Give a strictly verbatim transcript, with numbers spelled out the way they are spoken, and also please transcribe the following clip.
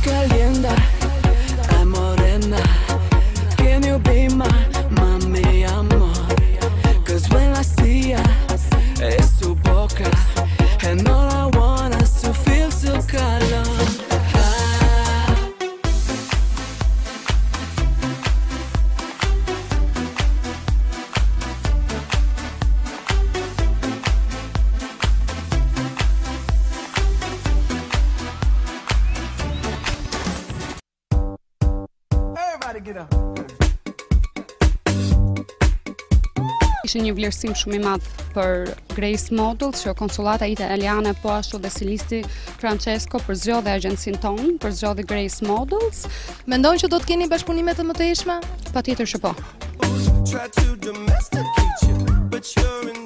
calienta, ay morena, can you be my mami amor? Cause when I see ya, es su boca, and all I want is to feel su calor. Ishte një vlerësim shumë i madh për Grace Models, që konsulata italiane po ashtu dhe stilisti Francesco përzgjodhi agjencinë tonë, përzgjodhi Grace Models. Mendon që do të keni bashkëpunime të mëtejshme? Patjetër që po. Try to domesticate you, but you're in